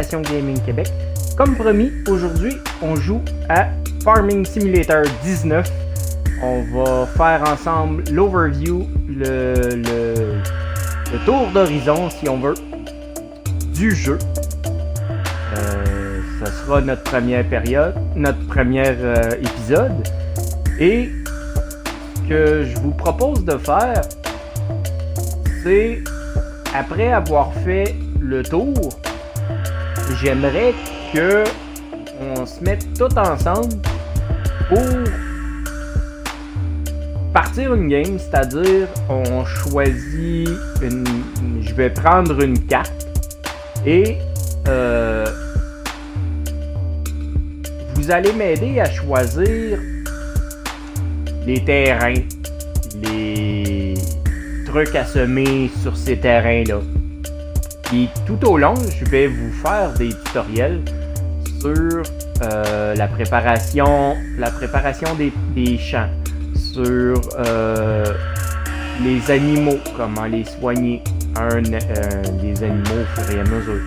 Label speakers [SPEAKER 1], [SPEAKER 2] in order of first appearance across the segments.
[SPEAKER 1] l'application Gaming Québec. Comme promis, aujourd'hui, on joue à Farming Simulator 19. On va faire ensemble l'overview, le tour d'horizon, si on veut, du jeu. Ça sera notre première période, notre premier épisode. Et ce que je vous propose de faire, c'est, après avoir fait le tour, j'aimerais que on se mette tout ensemble pour partir une game, c'est-à-dire on choisit je vais prendre une carte et vous allez m'aider à choisir les terrains, les trucs à semer sur ces terrains-là. Et tout au long, je vais vous faire des tutoriels sur la préparation des champs, sur les animaux, comment les soigner, les animaux au fur et à mesure.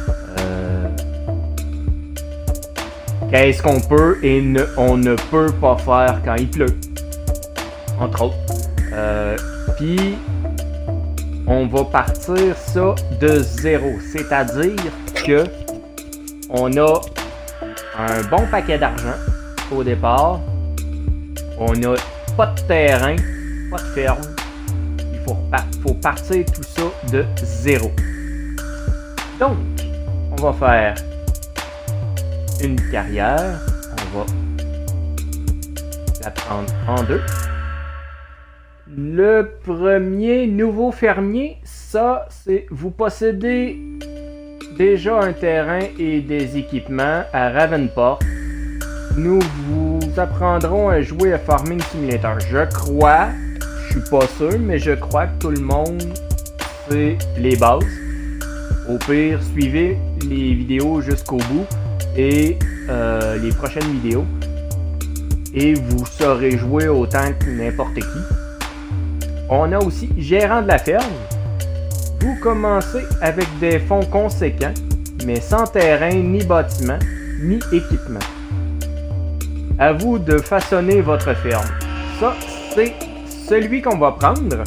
[SPEAKER 1] Qu'est-ce qu'on peut et on ne peut pas faire quand il pleut, entre autres. Puis, on va partir ça de zéro, c'est-à-dire que on a un bon paquet d'argent au départ, on n'a pas de terrain, pas de ferme, il faut partir tout ça de zéro. Donc, on va faire une carrière, on va la prendre en deux. Le premier nouveau fermier, ça c'est vous possédez déjà un terrain et des équipements à Ravenport. Nous vous apprendrons à jouer à Farming Simulator. Je crois, je suis pas sûr, mais je crois que tout le monde sait les bases. Au pire, suivez les vidéos jusqu'au bout et les prochaines vidéos. Et vous saurez jouer autant que n'importe qui. On a aussi gérant de la ferme. Vous commencez avec des fonds conséquents, mais sans terrain, ni bâtiment, ni équipement. À vous de façonner votre ferme. Ça, c'est celui qu'on va prendre.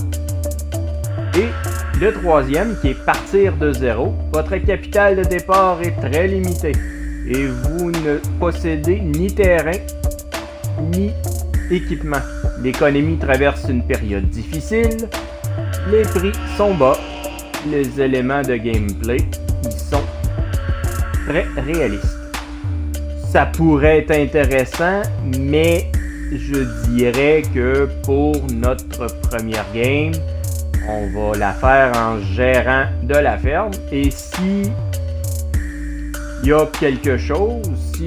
[SPEAKER 1] Et le troisième, qui est partir de zéro. Votre capital de départ est très limité. Et vous ne possédez ni terrain, ni équipement. L'économie traverse une période difficile. Les prix sont bas. Les éléments de gameplay, ils sont très réalistes. Ça pourrait être intéressant, mais je dirais que pour notre première game, on va la faire en gérant de la ferme. Et si il y a quelque chose,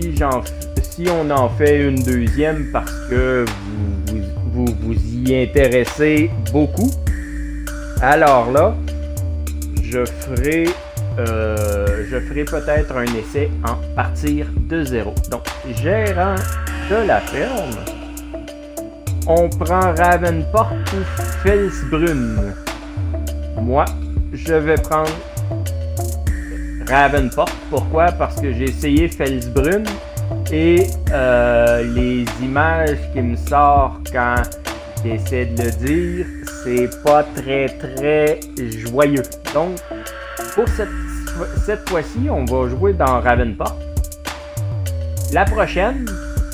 [SPEAKER 1] si on en fait une deuxième parce que vous y intéressez beaucoup, alors là, je ferai peut-être un essai en partir de zéro. Donc, gérant de la ferme, on prend Ravenport ou Felsbrunn. Moi, je vais prendre Ravenport. Pourquoi? Parce que j'ai essayé Felsbrunn et les images qui me sortent quand j'essaie de le dire, c'est pas très joyeux. Donc, pour cette fois-ci, on va jouer dans Ravenport. La prochaine,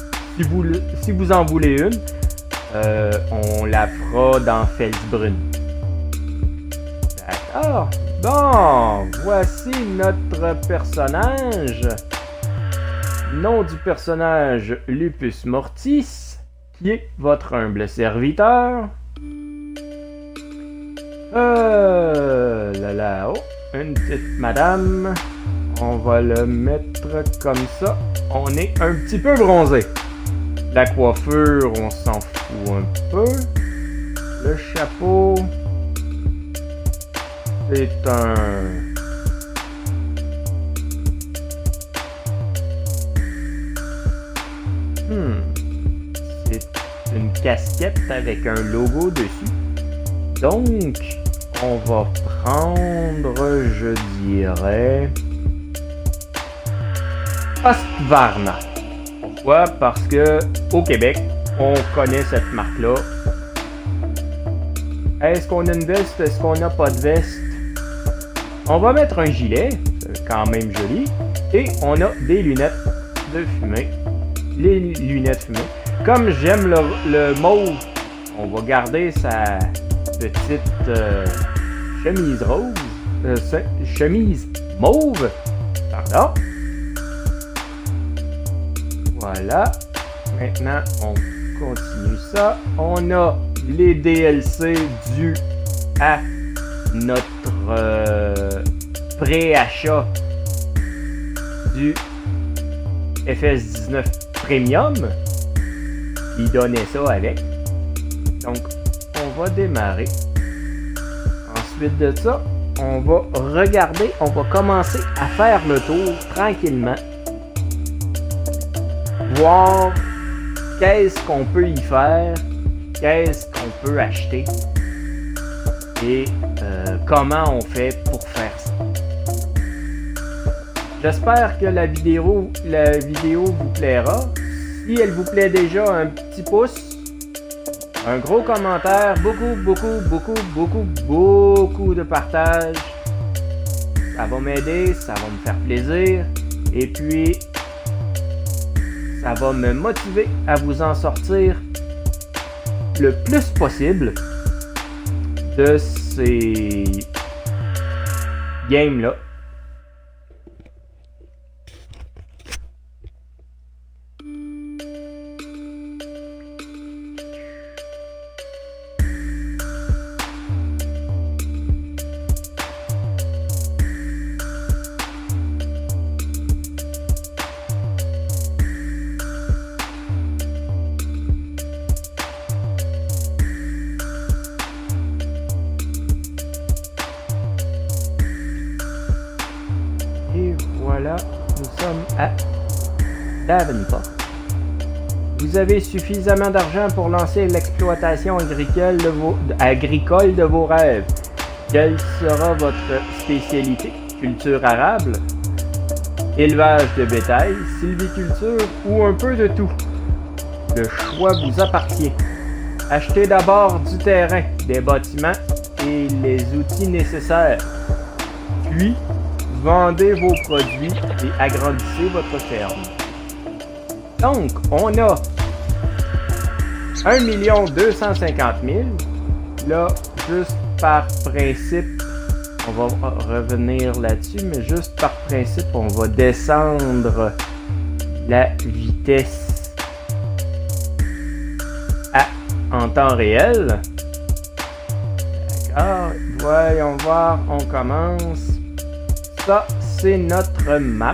[SPEAKER 1] si vous en voulez une, on la fera dans Felsbrunn. D'accord. Bon, voici notre personnage. Nom du personnage, Lupus Mortis, qui est votre humble serviteur. Oh, une petite madame. On va le mettre comme ça. On est un petit peu bronzé. La coiffure, on s'en fout un peu. Le chapeau, c'est c'est une casquette avec un logo dessus. Donc, on va prendre, je dirais, Husqvarna. Pourquoi? Parce que au Québec, on connaît cette marque-là. Est-ce qu'on a une veste? Est-ce qu'on n'a pas de veste? On va mettre un gilet, c'est quand même joli. Et on a des lunettes de fumée. Les lunettes fumées. Comme j'aime le mauve, on va garder sa petite chemise rose. Chemise mauve. Pardon. Voilà. Maintenant, on continue ça. On a les DLC dus à notre préachat du FS19 Premium. Il donnait ça avec. Donc, on va démarrer. Ensuite de ça, on va regarder, on va commencer à faire le tour tranquillement. Voir qu'est-ce qu'on peut y faire, qu'est-ce qu'on peut acheter et comment on fait pour faire ça. J'espère que la vidéo vous plaira. Si elle vous plaît déjà, un petit pouce, un gros commentaire, beaucoup de partage. Ça va m'aider, ça va me faire plaisir et puis ça va me motiver à vous en sortir le plus possible de ces games-là. Et voilà, nous sommes à Davenport. Vous avez suffisamment d'argent pour lancer l'exploitation agricole de vos rêves. Quelle sera votre spécialité? Culture arable, élevage de bétail, sylviculture ou un peu de tout? Le choix vous appartient. Achetez d'abord du terrain, des bâtiments et les outils nécessaires. Puis, vendez vos produits et agrandissez votre ferme. Donc, on a 1 250 000. Là, juste par principe, on va revenir là-dessus, mais juste par principe, on va descendre la vitesse en temps réel. D'accord, voyons voir, on commence. Ça, c'est notre map.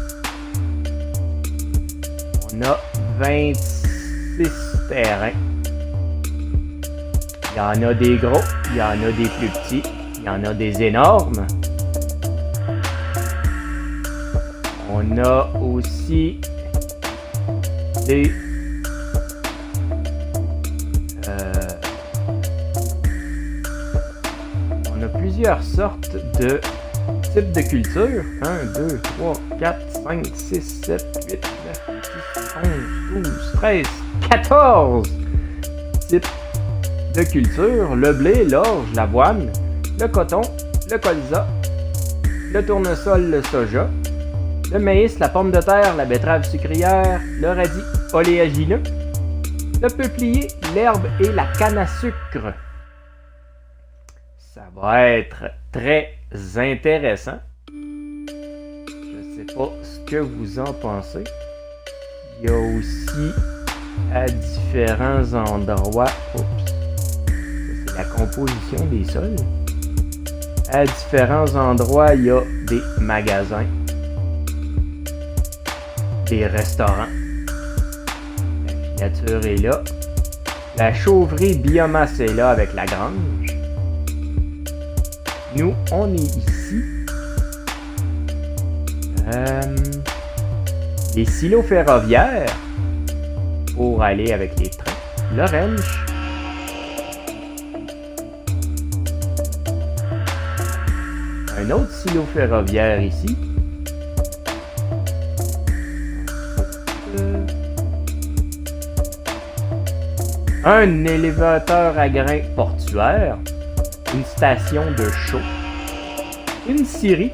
[SPEAKER 1] On a 26 terrains. Il y en a des gros, il y en a des plus petits, il y en a des énormes. On a aussi des on a plusieurs sortes de types de culture. 1, 2, 3, 4, 5, 6, 7, 8, 9, 10, 11, 12, 13, 14 types de culture. Le blé, l'orge, l'avoine, le coton, le colza, le tournesol, le soja, le maïs, la pomme de terre, la betterave sucrière, le radis oléagineux, le peuplier, l'herbe et la canne à sucre. Ça va être très intéressant. Je sais pas ce que vous en pensez. Il y a aussi à différents endroits, c'est la composition des sols. À différents endroits, il y a des magasins, des restaurants. La filature est là. La chaufferie biomasse est là avec la grange. Nous, on est ici. Des silos ferroviaires pour aller avec les trains. Le ranch. Un autre silo ferroviaire ici. un élévateur à grains portuaire, une station de chaud, une scierie.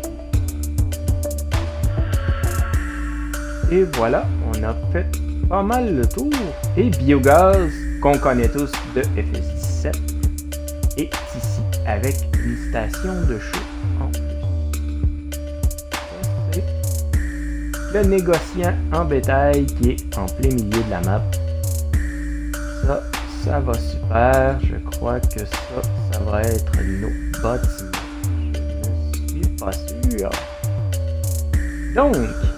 [SPEAKER 1] Et voilà, on a fait pas mal le tour. Et biogaz, qu'on connaît tous de FS17, est ici, avec une station de chaud en plus. Ça, c'est le négociant en bétail qui est en plein milieu de la map. Ça va super. Je crois que ça va être nos bâtiments. Je ne suis pas sûr. Donc,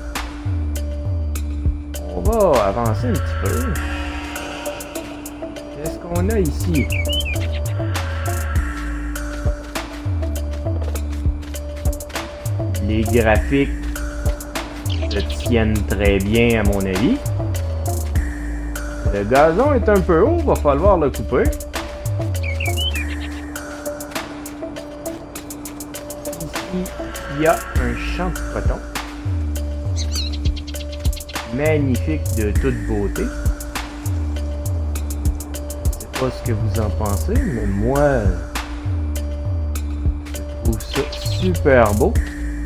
[SPEAKER 1] on va avancer un petit peu. Qu'est-ce qu'on a ici? Les graphiques se tiennent très bien à mon avis. Le gazon est un peu haut, va falloir le couper. Ici, il y a un champ de coton. Magnifique de toute beauté. Je sais pas ce que vous en pensez, mais moi, je trouve ça super beau.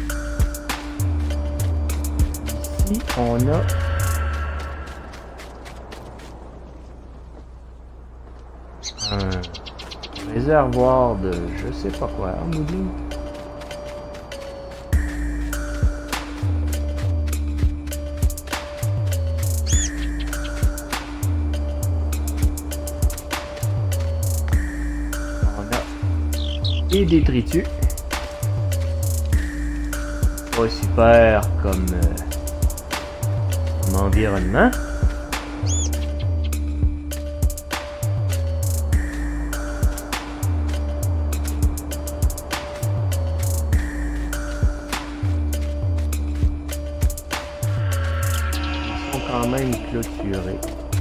[SPEAKER 1] Ici, on a un réservoir de je sais pas quoi, Moody. On a des détritus. Pas super comme environnement. Quand même clôturé.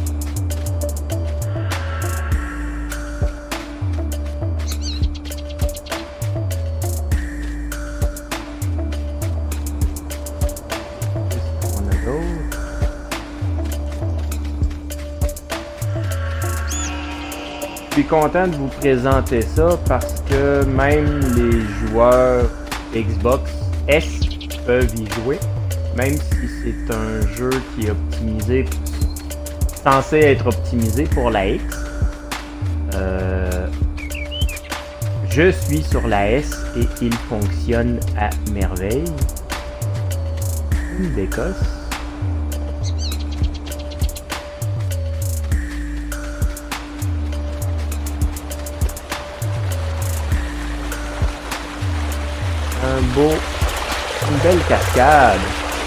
[SPEAKER 1] Qu'est-ce qu'on a d'autre? Je suis content de vous présenter ça parce que même les joueurs Xbox S peuvent y jouer. Même si c'est un jeu qui est optimisé, censé être optimisé pour la X. Je suis sur la S et il fonctionne à merveille. Une bécosse. Une belle cascade.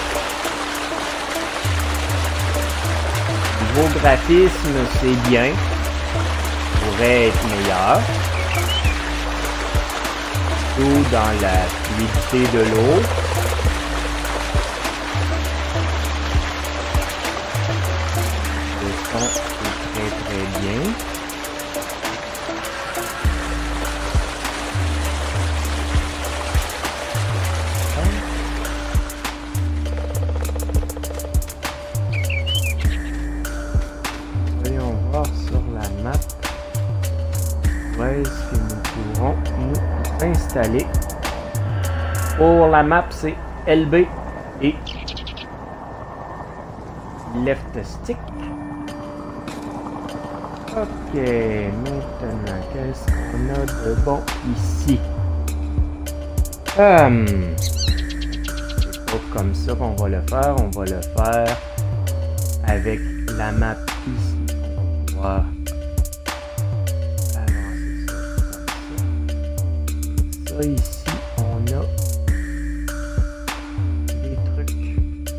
[SPEAKER 1] Niveau graphisme, c'est bien. Pourrait être meilleur. Tout dans la fluidité de l'eau. Le son est très bien. Installer. Pour la map, c'est LB et left stick. Ok, maintenant, qu'est-ce qu'on a de bon ici? C'est pas comme ça qu'on va le faire. On va le faire avec la map ici. On va ici, on a des trucs.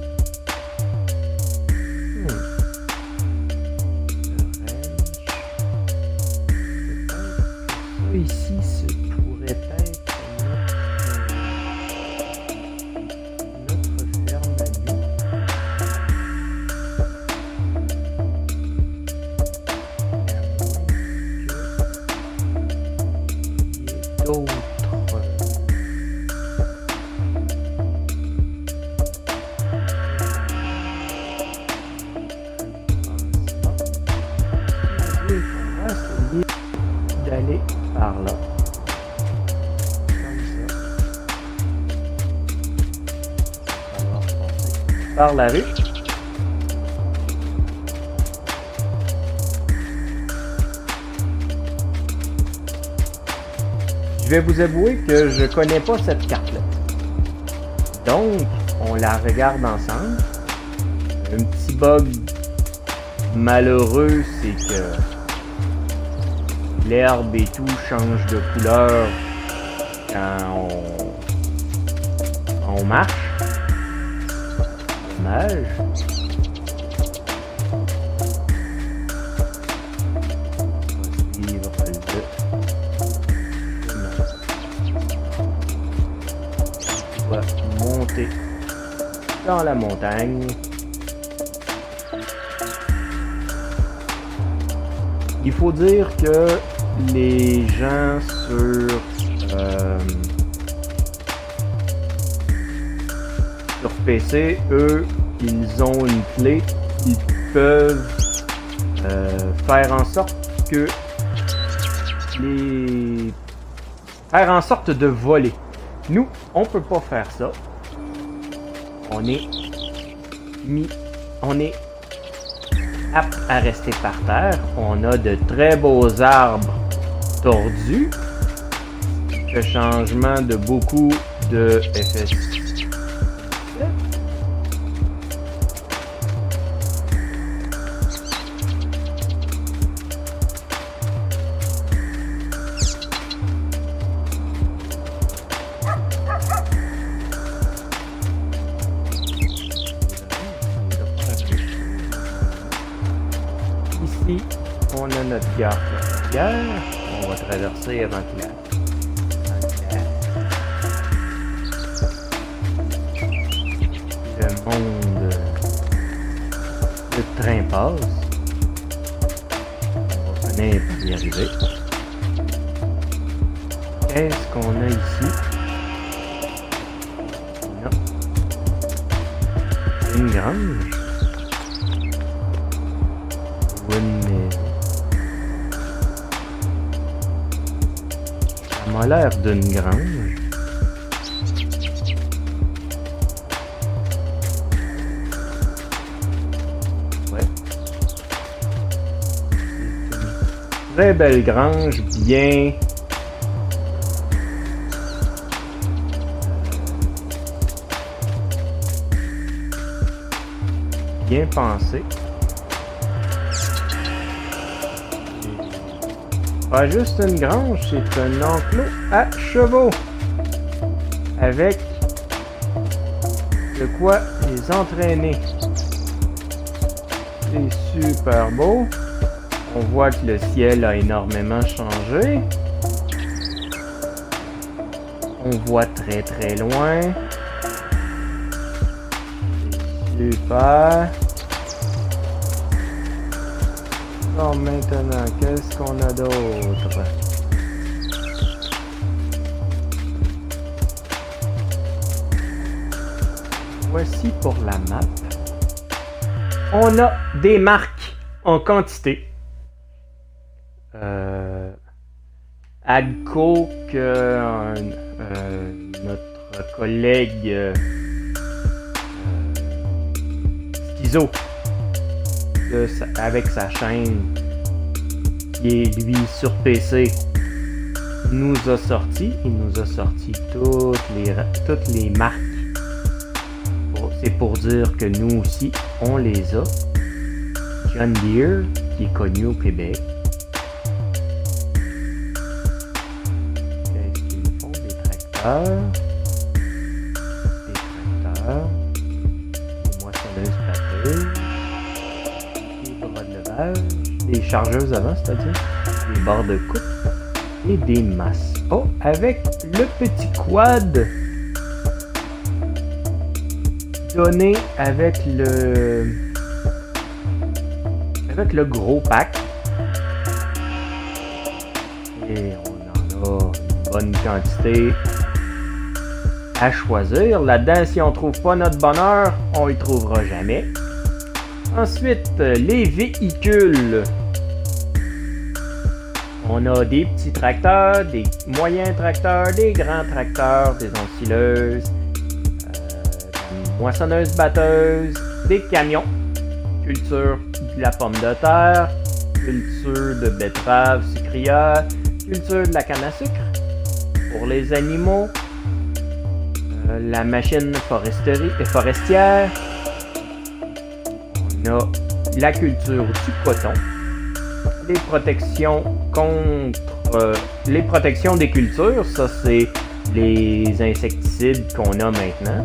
[SPEAKER 1] Ça ici, ce pourrait être notre ferme à nous. D'autres. par là. Comme ça. On va passer par la rue. Je vais vous avouer que je connais pas cette carte-là. Donc, on la regarde ensemble. Un petit bug malheureux, c'est que l'herbe et tout change de couleur quand on marche. Dommage. Monter dans la montagne. Il faut dire que les gens sur PC, eux, ils ont une clé. Ils peuvent faire en sorte que faire en sorte de voler. Nous, on peut pas faire ça. On est apte à rester par terre. On a de très beaux arbres tordus. Le changement de beaucoup de FS. Ici, on a notre gare ferroviaire. On va traverser avant que le monde, le train passe. On va finir par y arriver. Qu'est-ce qu'on a ici? Non. Une grange. Ça m'a l'air d'une grange. Ouais. Une très belle grange, bien pensée. Pas juste une grange, c'est un enclos à chevaux. Avec de quoi les entraîner. C'est super beau. On voit que le ciel a énormément changé. On voit très très loin. C'est super. Alors maintenant, qu'est-ce qu'on a d'autre? Voici pour la map. On a des marques en quantité. Agco, que notre collègue Schizo, avec sa chaîne qui est lui sur PC, nous a sorti. Il nous a sorti toutes les marques. C'est pour dire que nous aussi, on les a. John Deere, qui est connu au Québec. Qu'est-ce qu'ils font? Des tracteurs. Des moissonneuses pâteuses. Des bras de levage. Des chargeuses avant, c'est-à-dire. Des barres de coupe. Et des masses. Oh, avec le petit quad donné avec le gros pack. Et on en a une bonne quantité à choisir. Là-dedans, si on trouve pas notre bonheur, on y trouvera jamais. Ensuite, les véhicules. On a des petits tracteurs, des moyens tracteurs, des grands tracteurs, des ensileuses, des moissonneuses-batteuses, des camions, culture de la pomme de terre, culture de betterave sucrière, culture de la canne à sucre pour les animaux, la machine forestière, on a la culture du coton, les protections contre les protections des cultures, ça c'est les insecticides qu'on a maintenant,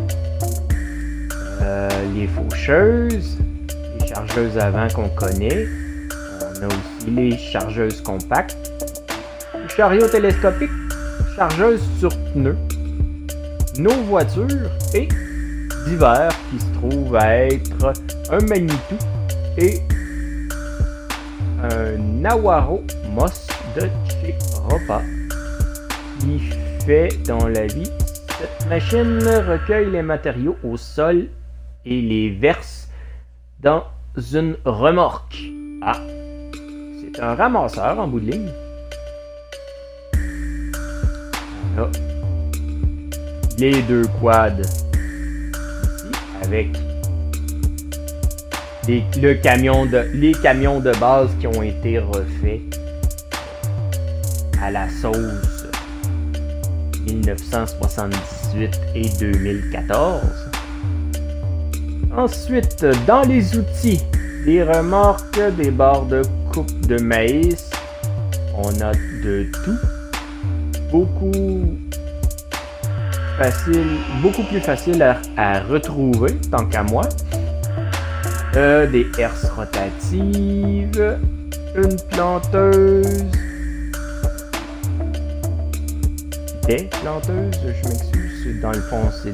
[SPEAKER 1] les faucheuses, les chargeuses à vent qu'on connaît, on a aussi les chargeuses compactes, les chariots télescopiques, chargeuses sur pneus, nos voitures et divers qui se trouvent à être un Manitou et un Nawaro Moss de chez Ropa qui fait dans la vie. Cette machine recueille les matériaux au sol et les verse dans une remorque. Ah, c'est un ramasseur en bout de ligne. On a les deux quads ici avec les camions de base qui ont été refaits à la sauce 1978 et 2014. Ensuite, dans les outils, des remorques, des barres de coupe de maïs, on a de tout. Beaucoup plus facile à retrouver, tant qu'à moi. Des herses rotatives, une planteuse, des planteuses, je m'excuse, dans le fond c'est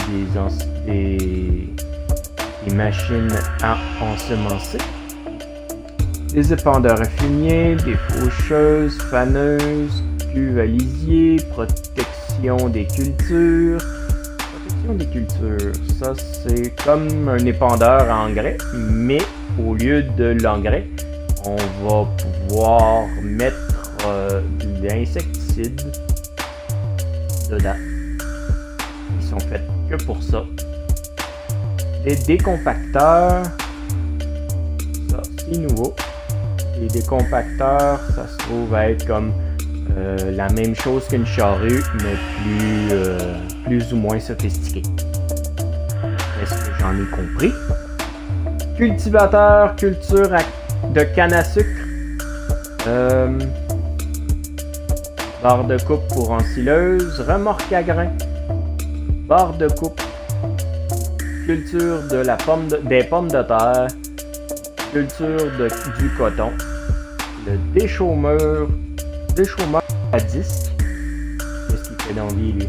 [SPEAKER 1] des machines à ensemencer, des épandeurs à fumier, des faucheuses, faneuses, cuves à lisier, protection des cultures. Protection des cultures, ça c'est comme un épandeur à engrais, mais au lieu de l'engrais, on va pouvoir mettre de l'insecticide dedans. Ils sont faits que pour ça. Des décompacteurs, ça c'est nouveau. Les décompacteurs, ça se trouve à être comme la même chose qu'une charrue, mais plus ou moins sophistiquée. Est-ce que j'en ai compris? Cultivateur, culture de canne à sucre. Barre de coupe pour ensileuse, remorque à grains, barre de coupe, culture de des pommes de terre, culture du coton, le déchaumeur à disque. Qu'est-ce qu'il fait dans la vie, lui?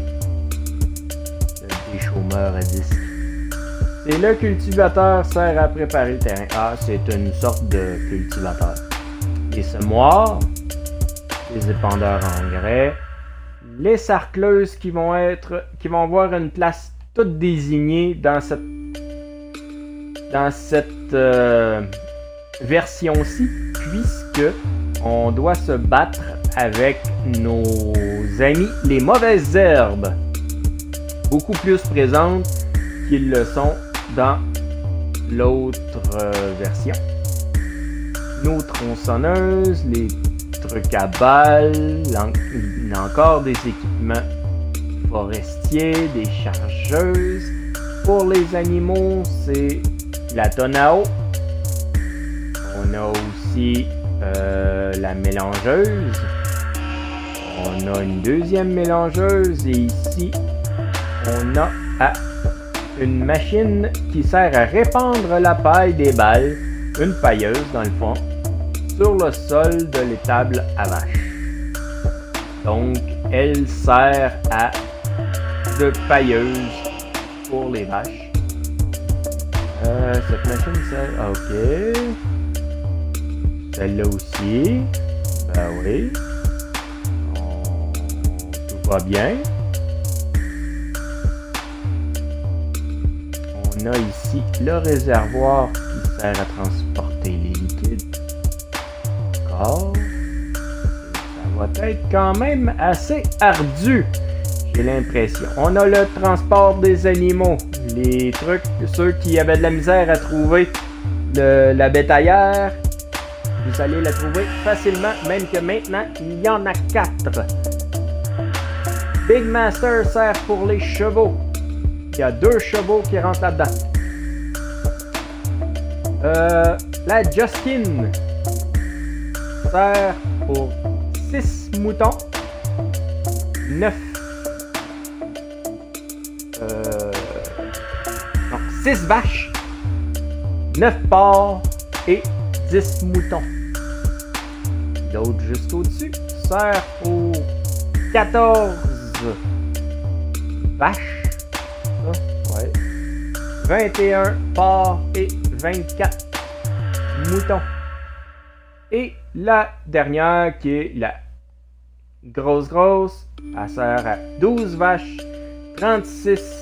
[SPEAKER 1] Le déchaumeur à disque. Et le cultivateur sert à préparer le terrain. Ah, c'est une sorte de cultivateur. Les semoirs, les épandeurs à engrais, les sarcleuses qui vont avoir une place toute désignée dans cette version-ci, puisque on doit se battre avec nos amis les mauvaises herbes, beaucoup plus présentes qu'ils le sont dans l'autre version. Nos tronçonneuses, les trucs à balles, encore des équipements forestiers, des chargeuses. Pour les animaux, c'est la tonne à eau. On a aussi la mélangeuse. On a une deuxième mélangeuse et ici, on a une machine qui sert à répandre la paille des balles, une pailleuse dans le fond, sur le sol de l'étable à vache. Donc, elle sert de pailleuse pour les vaches. Cette machine sert... Ok. Celle-là aussi. Ben oui. Tout va bien. On a ici le réservoir qui sert à transporter les liquides. Encore. Ça va être quand même assez ardu. J'ai l'impression. On a le transport des animaux. Les trucs, ceux qui avaient de la misère à trouver la bétaillère, vous allez la trouver facilement, même que maintenant, il y en a 4. Big Master sert pour les chevaux. Il y a 2 chevaux qui rentrent là-dedans. La Justin sert pour 6 moutons, 9 6 vaches, 9 porcs et 10 moutons. L'autre juste au-dessus sert pour 14 vaches, ouais. 21 porcs et 24 moutons. Et la dernière qui est la grosse, elle sert à 12 vaches, 36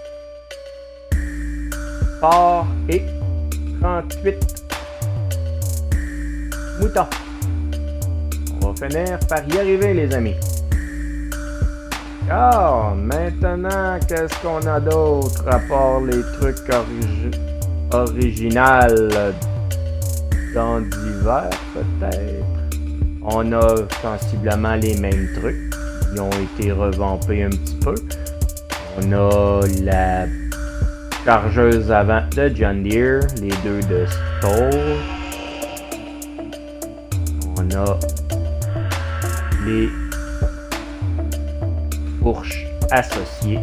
[SPEAKER 1] porcs et 38 moutons. On va finir par y arriver, les amis. Alors, maintenant, qu'est-ce qu'on a d'autre à part les trucs originaux dans divers, peut-être? On a sensiblement les mêmes trucs. Ils ont été revampés un petit peu. On a la chargeuse avant de John Deere, les 2 de Stoll. On a les fourches associées.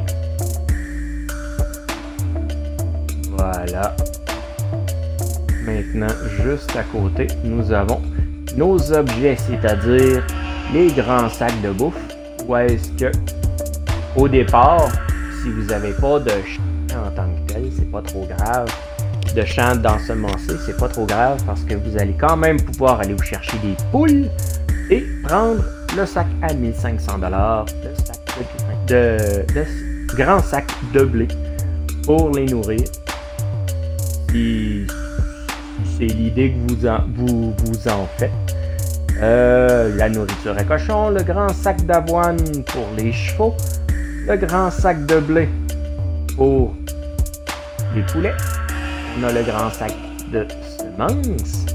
[SPEAKER 1] Voilà. Maintenant, juste à côté, nous avons nos objets, c'est-à-dire les grands sacs de bouffe. Où est-ce que, au départ, si vous n'avez pas de champ en tant que tel, c'est pas trop grave. De champ d'ensemencer, c'est pas trop grave parce que vous allez quand même pouvoir aller vous chercher des poules et prendre le sac à 1500 $, le sac de grand sac de blé pour les nourrir. Si c'est l'idée que vous en faites. La nourriture à cochon, le grand sac d'avoine pour les chevaux, le grand sac de blé pour les poulets. On a le grand sac de semences.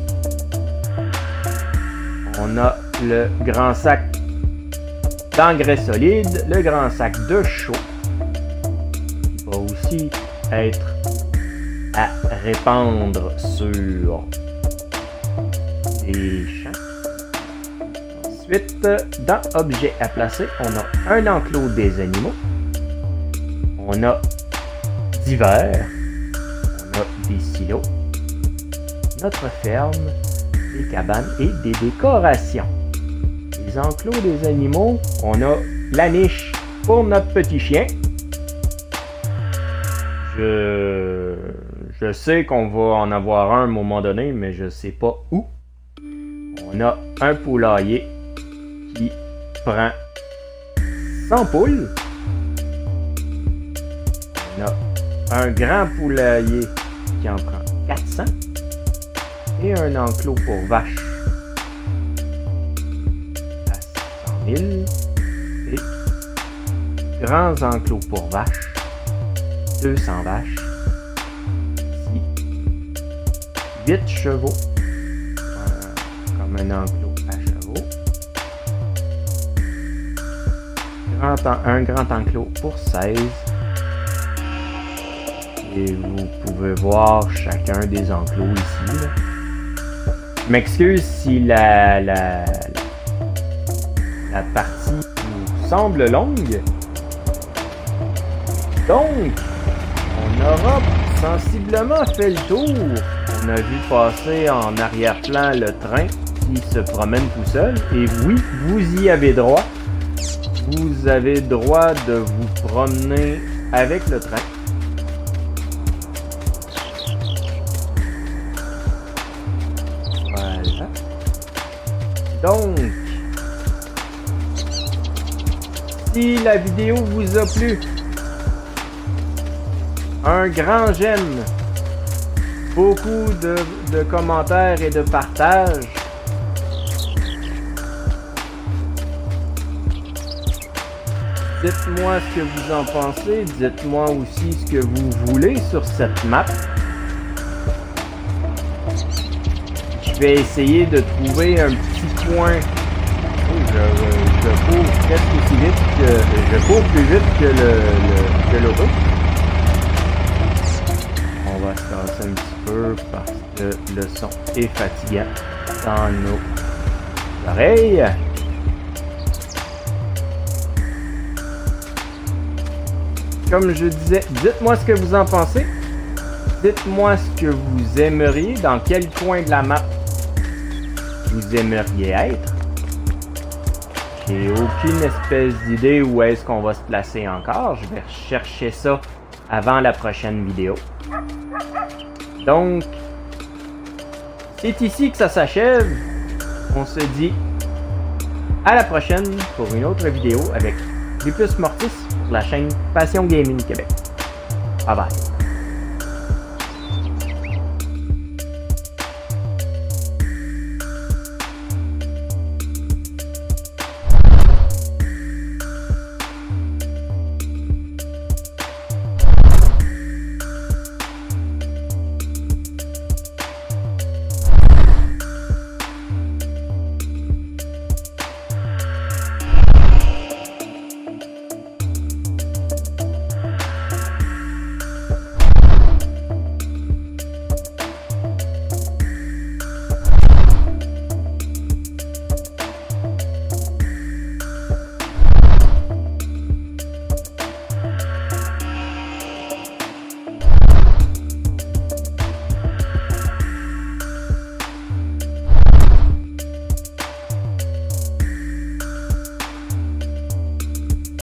[SPEAKER 1] On a le grand sac d'engrais solide, le grand sac de chaux, qui va aussi être à répandre sur les champs. Ensuite, dans Objets à placer, on a un enclos des animaux. On a divers. On a des silos. Notre ferme, des cabanes et des décorations. Les enclos des animaux, on a la niche pour notre petit chien. Je sais qu'on va en avoir un à un moment donné, mais je sais pas où. On a un poulailler qui prend 100 poules. On a un grand poulailler qui en prend 400. Et un enclos pour vaches à 100 000. Et grands enclos pour vaches, 200 vaches. Ici, 8 chevaux. Comme un enclos à chevaux. Un grand enclos pour 16. Et vous pouvez voir chacun des enclos ici. Là. Je m'excuse si la partie vous semble longue. Donc, on aura sensiblement fait le tour. On a vu passer en arrière-plan le train qui se promène tout seul. Et oui, vous y avez droit. Vous avez droit de vous promener avec le train. Voilà. Donc, si la vidéo vous a plu, un grand j'aime, beaucoup de commentaires et de partages. Dites-moi ce que vous en pensez. Dites-moi aussi ce que vous voulez sur cette map. Je vais essayer de trouver un petit point. Oh, je cours presque aussi vite que... Je cours plus vite que l'auto. On va se tasser un petit peu parce que le son est fatigant dans nos oreilles. Comme je disais, dites-moi ce que vous en pensez. Dites-moi ce que vous aimeriez, dans quel coin de la map vous aimeriez être. J'ai aucune espèce d'idée où est-ce qu'on va se placer encore. Je vais rechercher ça avant la prochaine vidéo. Donc, c'est ici que ça s'achève. On se dit à la prochaine pour une autre vidéo avec Lupus Mortis pour la chaîne Passion Gaming Québec. Bye bye.